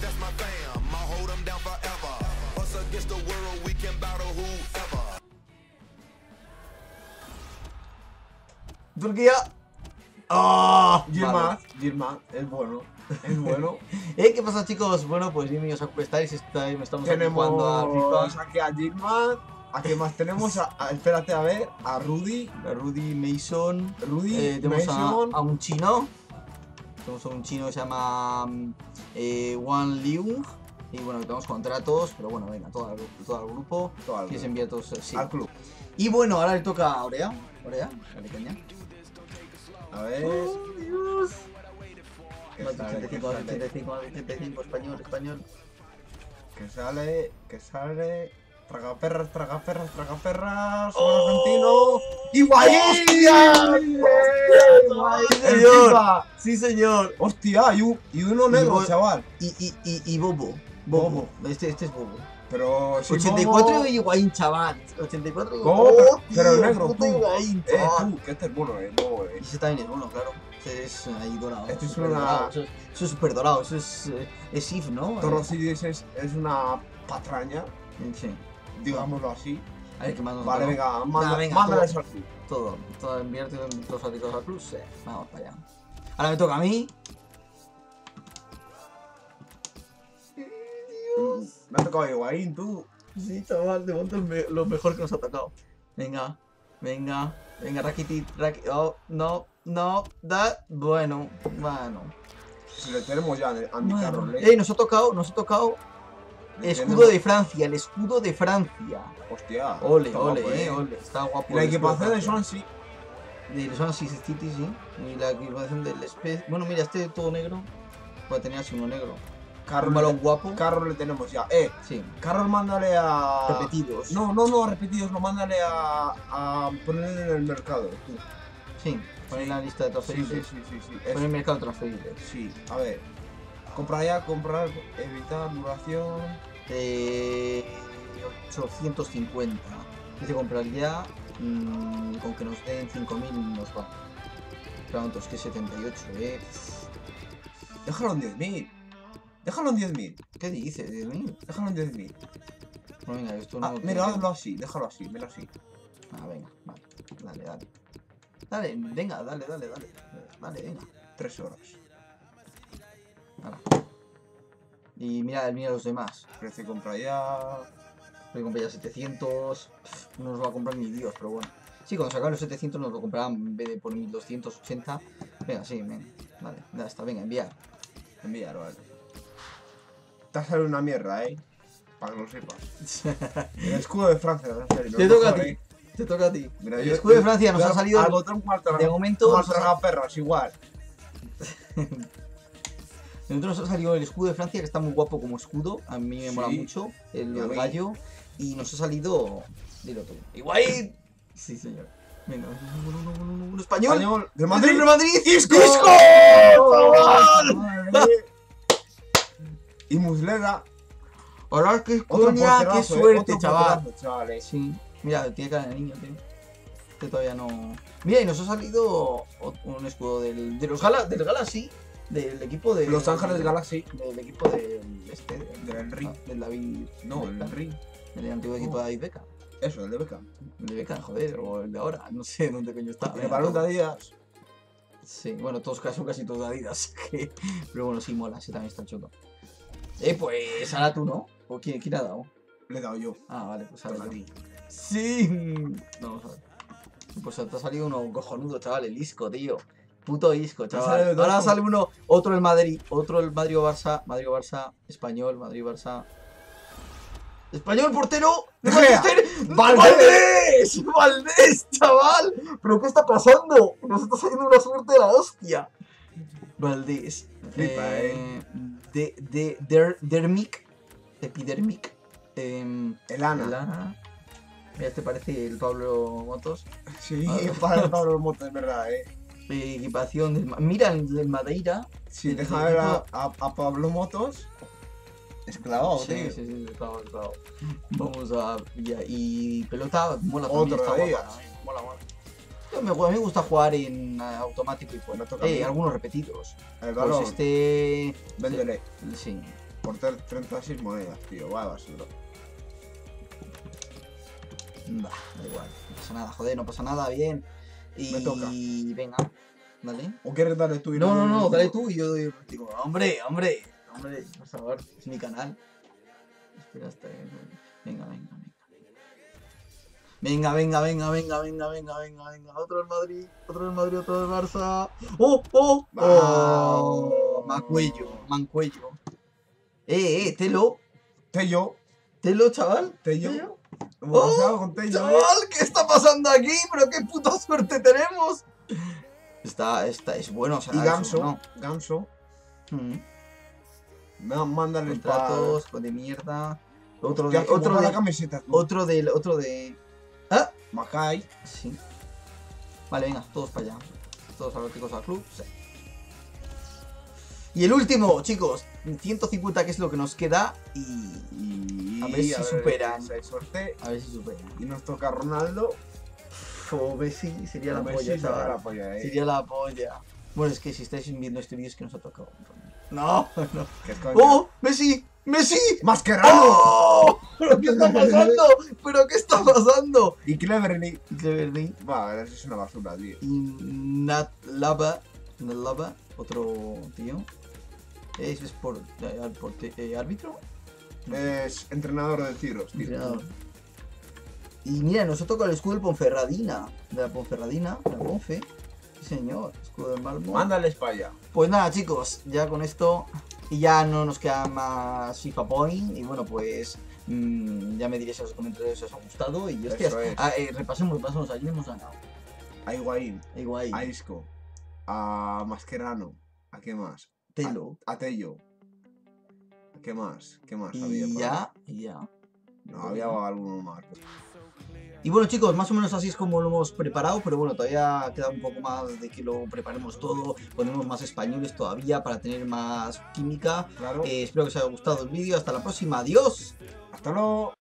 Turquía. ¡Ah! Yilmaz es bueno. Es bueno. ¿Qué pasa, chicos? Bueno, pues bienvenidos a estáis. Estamos aquí jugando a Tenemos FIFA. aquí a Yilmaz. ¿A qué más tenemos? Espérate a ver. A Rudy. A Rudy Mason. Tenemos Mason. a un chino. Tenemos a un chino que se llama Wang Liu. Y bueno, tenemos contratos, pero bueno, venga, todo el grupo. Que se envía todos al club. Y bueno, ahora le toca a Orea. Orea, dale caña. A ver. ¡Oh, Dios! ¿Qué 85, sale? 85, español. Que sale. Tragaperras. ¡Oh! Argentino. ¡Higuaín! ¡Señor! ¡Sí, señor! Hostia, y uno negro, chaval. Y Bobo. Este es Bobo. Pero si 84 y Higuaín, chaval. 84 y Bobo, pero negro, puto Higuaín, tú, chaval. que este es bueno, Bobo, Y ese también es bueno, claro. Ese es ahí dorado. Este es súper una- dorado. Eso es súper dorado. Eso es IF, ¿no? Torrosidis es una patraña, Sí. digámoslo así. A ver, ¿qué más nos Vale, toca? venga, venga, mándale todo. eso al club. Todo invierte en dos artículos al plus. Vamos para allá. Ahora me toca a mí. Me ha tocado Higuaín, tú. Sí, chaval, de momento es lo mejor que nos ha tocado. Venga, Rakitic. Oh, no, bueno. Si le tenemos ya a Andy Carroll, Nos ha tocado escudo de Francia, el escudo de Francia. Hostia. Ole, está guapo, ole, está guapo. La el escudo equipación de Francia. Swansea. De Swansea City, sí. Y la equipación del Spez. Bueno, mira, este todo negro. Pues tenía así uno negro. Un balón guapo. Carroll le tenemos ya. Sí. Carroll mándale a. Repetidos. No, repetidos, lo mándale a poner en el mercado. Tú. Sí, poner en la lista de Sí. transferibles. Es- Poner en el mercado de transferibles. Sí, a ver. Comprar ya, evitar duración. 850. Dice comprar ya. Con que nos den 5000 nos va. ¿Cuántos? Que 78, Déjalo en 10.000. Déjalo en 10.000. ¿Qué dices? 10.000. Déjalo en 10.000. Bueno, venga, esto no. Mira, hazlo así, déjalo así, mira así. Venga, vale. Dale. Dale, venga, dale. Vale, venga. 3 horas. Ahora. Y mira los demás. Precio y compra ya. Voy a comprar ya 700. No nos va a comprar ni Dios, pero bueno. Sí, cuando sacaban los 700 nos lo compraban en vez de por 1280. Venga, sí, venga. Vale, ya está, venga, enviar. Enviar, vale. Te ha salido una mierda, para que lo sepas. El escudo de Francia, en serio. Te toca a ti. Te toca a ti. Mira, El escudo de Francia nos ha salido. Al botón De momento. nos traga perras, igual. Nosotros nos ha salido el escudo de Francia, que está muy guapo como escudo. A mí me mola mucho. El gallo. Y nos ha salido. Dilo tú. ¡Higuaín! Sí, señor. Venga, un español. ¡De Madrid! ¡De Madrid! ¡Isco! ¡Chaval! Y Muslera. Hola, qué Otro coña, qué porterazo, suerte, otro chaval. porterazo, chavales. Sí, mira, tiene cara de niño, tío. Este todavía no. Mira, y nos ha salido un escudo del Galaxy, del equipo de. Los Ángeles Galaxy. Del equipo del. Del Henry. Del David. No, el Henry. Del antiguo equipo de David Beckham. Eso, el de Beckham. El de Beckham, joder, o el de ahora, no sé dónde coño está. El balón de Adidas. Sí, bueno, casi todos de Adidas. Pero bueno, sí mola, sí también está chulo. Pues ahora tú, ¿no? ¿O quién ha dado? Le he dado yo. Vale, pues ahora A yo. ti. Sí. Vamos a ver. Pues te ha salido uno cojonudo, chaval, el Isco, tío. Puto Isco, chaval. Ahora sale otro el Madrid, otro el Madrid-Barça, Madrid-Barça, Español, Madrid-Barça. Español, portero. ¡De Gea! ¡Valdés! ¡Valdés, chaval! ¿Pero qué está pasando? Nos está saliendo una suerte de la hostia. Valdés. Flipa, Dermic. Epidermic. Elana. Lana. Mira, este parece el Pablo Motos. Sí, para el Pablo Motos, es verdad, Equipación del. Mira, el del Madeira. Sí, el déjame ver equipo- a Pablo Motos. Esclavado, Sí, tío. sí, claro. Vamos a. Y pelota, mola Otro también. de Está guapa, mola. A mí me gusta jugar en automático y Me toca a mí. algunos repetidos. El Pues balón. este. Véndele. Sí. por 36 monedas, tío. Va, basura. Bah, da igual. No pasa nada, joder, no pasa nada, bien. Y Me toca. venga, dale. ¿O quieres darle tú y No, yo no, doy el no, último? dale tú y yo doy el último. Hombre, por favor, es mi canal. Espera hasta que... Venga. Otro del Madrid, otro del Barça. ¡Oh! Mancuello. Telo, chaval. Tello. Hemos pasado con Tello, Chaval, ¿qué está pasando aquí? Pero qué puta suerte tenemos. Esta es bueno, o sea, Y Ganso. eso, Ganso. ¿no? Mándales para... Contratos, de mierda. Otro la camiseta, tú. otro de. ¿Ah? Macay. Sí. Vale, venga, todos para allá. Todos a los chicos al club. Sí. Y el último, chicos. 150 que es lo que nos queda. Y a ver si superan. Si hay suerte. A ver si superan. Y nos toca Ronaldo. O Messi sería la Messi polla, será chaval. la polla, Sería la polla. Bueno, es que si estáis viendo este vídeo es que nos ha tocado. No. ¿Qué es coño? ¡Oh! ¡Messi! ¡Mascherano! ¡Oh! ¿Pero qué está pasando? Y Cleverly. Cleverly. Va, eso es una basura, tío. Y Natlaba, otro tío. Es árbitro. Es entrenador de tiros, tío. Entrenador. Y mira, nos ha tocado el escudo del Ponferradina. De la Ponferradina, la Ponfe. Sí, señor, escudo del Malmo. Mándales para allá. Pues nada, chicos, ya con esto. Y ya no nos queda más FIFA Point. Y bueno, pues. Ya me diréis en los comentarios si os ha gustado. Y hostias, repasemos. Allí hemos ganado. A Higuaín. Igual. A Isco. A Mascherano. ¿A qué más? Telo. A Tello. ¿Qué más? Y ya. No, había alguno más. Y bueno, chicos, más o menos así es como lo hemos preparado, pero bueno, todavía queda un poco más de que lo preparemos todo, ponemos más españoles todavía para tener más química. Claro. Espero que os haya gustado el vídeo, hasta la próxima, adiós. Hasta luego.